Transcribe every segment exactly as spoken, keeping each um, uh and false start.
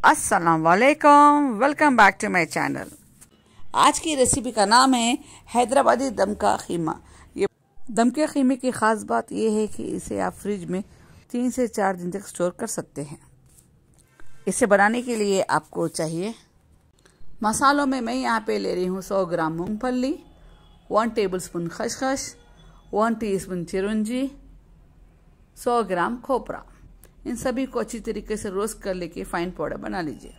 अस्सलाम वालेकुम, welcome back to my channel. आज की रेसिपी का नाम है हैदराबादी दम का खीमा। ये दम के खीमे की ख़ास बात यह है कि इसे आप फ्रिज में तीन से चार दिन तक स्टोर कर सकते हैं। इसे बनाने के लिए आपको चाहिए मसालों में मैं यहाँ पे ले रही हूँ सौ ग्राम मूंगफली, वन टेबल स्पून खसखस, वन टीस्पून चिरौंजी, सौ ग्राम खोपरा। इन सभी को अच्छी तरीके से रोस्ट कर लेके फाइन पाउडर बना लीजिए।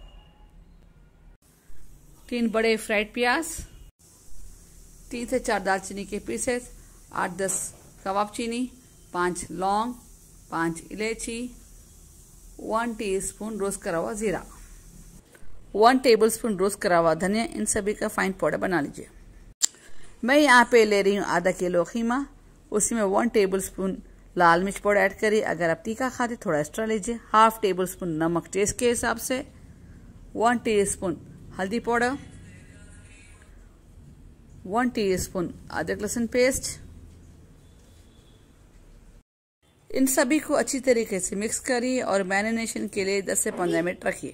तीन बड़े फ्राइड प्याज, तीन से चार दालचीनी के पीसेस, आठ दस कबाब चीनी, पांच लौंग, पांच इलायची, वन टीस्पून रोस्ट करा हुआ जीरा, वन टेबलस्पून रोस्ट करा हुआ धनिया। इन सभी का फाइन पाउडर बना लीजिए। मैं यहाँ पे ले रही हूँ आधा किलो खीमा। उसी में वन टेबलस्पून लाल मिर्च पाउडर ऐड करिए। अगर आप तीखा खाते थोड़ा एक्स्ट्रा लीजिए। हाफ टेबल स्पून नमक टेस्ट के हिसाब से, वन टीस्पून हल्दी पाउडर, वन टीस्पून अदरक लहसुन पेस्ट। इन सभी को अच्छी तरीके से मिक्स करिए और मैरिनेशन के लिए दस से पंद्रह मिनट रखिए।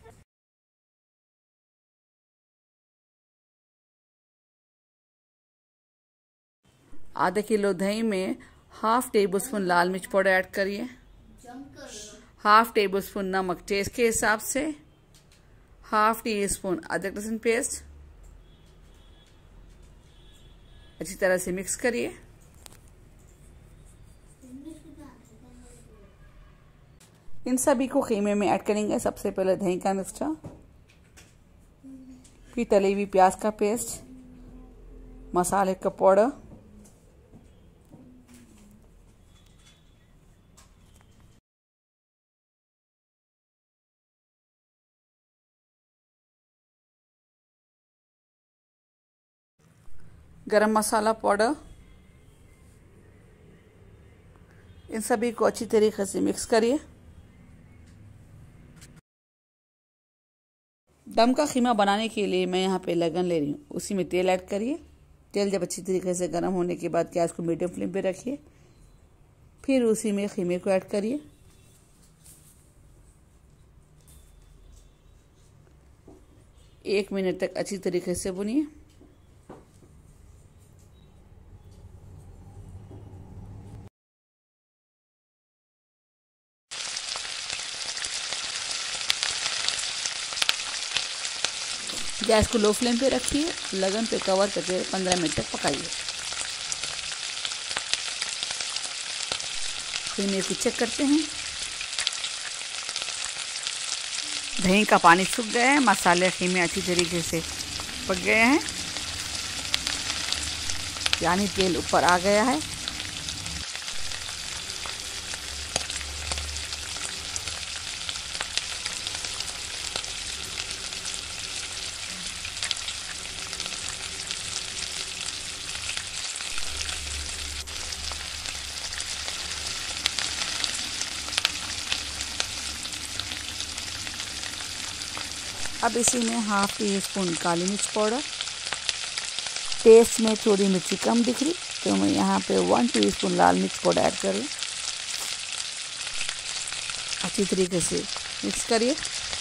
आधा किलो दही में हाफ टेबल स्पून लाल मिर्च पाउडर ऐड करिए, हाफ टेबल स्पून नमक टेस्ट के हिसाब से, हाफ टी स्पून अदरक लहसुन पेस्ट। अच्छी तरह से मिक्स करिए। इन सभी को खीमे में ऐड करेंगे। सबसे पहले दही का मिक्सचर, फिर तली हुई प्याज का पेस्ट, मसाले का पाउडर, गरम मसाला पाउडर। इन सभी को अच्छी तरीके से मिक्स करिए। दम का खीमा बनाने के लिए मैं यहाँ पे लगन ले रही हूँ। उसी में तेल ऐड करिए। तेल जब अच्छी तरीके से गर्म होने के बाद गैस को मीडियम फ्लेम पे रखिए। फिर उसी में खीमे को ऐड करिए। एक मिनट तक अच्छी तरीके से भूनिए। गैस को लो फ्लेम पे रखिए। लगन पे कवर करके पंद्रह मिनट तक पकाइए। खीमे को चेक करते हैं। दही का पानी सूख गया है। मसाले खीमे अच्छी तरीके से पक गए हैं, यानी तेल ऊपर आ गया है। अब इसी में हाफ टी स्पून काली मिर्च पाउडर, टेस्ट में थोड़ी मिर्ची कम दिख रही तो मैं यहाँ पे वन टीस्पून लाल मिर्च पाउडर ऐड करूँ। अच्छी तरीके से मिक्स करिए।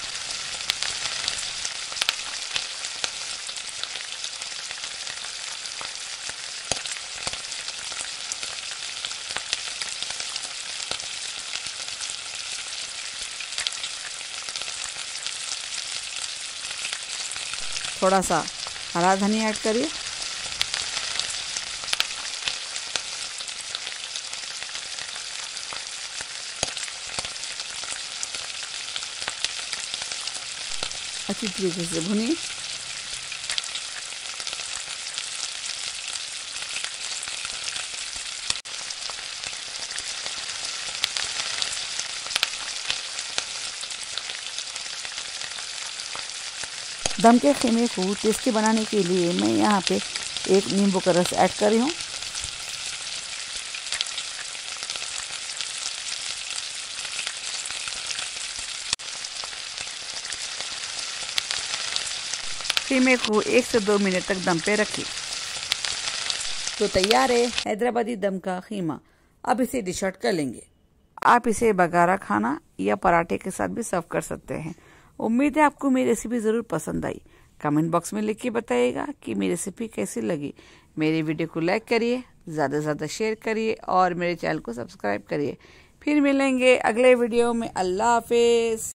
थोड़ा सा हरा धनिया ऐड करिए। अच्छी तरीके से भुनिए। दम के खीमे को टेस्टी बनाने के लिए मैं यहाँ पे एक नींबू का रस ऐड कर रही हूँ। खीमे को एक से दो मिनट तक दम पे रखिए। तो तैयार है हैदराबादी दम का खीमा। अब इसे डिश आउट कर लेंगे। आप इसे बघारा खाना या पराठे के साथ भी सर्व कर सकते हैं। उम्मीद है आपको मेरी रेसिपी ज़रूर पसंद आई। कमेंट बॉक्स में लिख के बताइएगा कि मेरी रेसिपी कैसी लगी। मेरी वीडियो को लाइक करिए, ज़्यादा से ज़्यादा शेयर करिए और मेरे चैनल को सब्सक्राइब करिए। फिर मिलेंगे अगले वीडियो में। अल्लाह हाफिज़।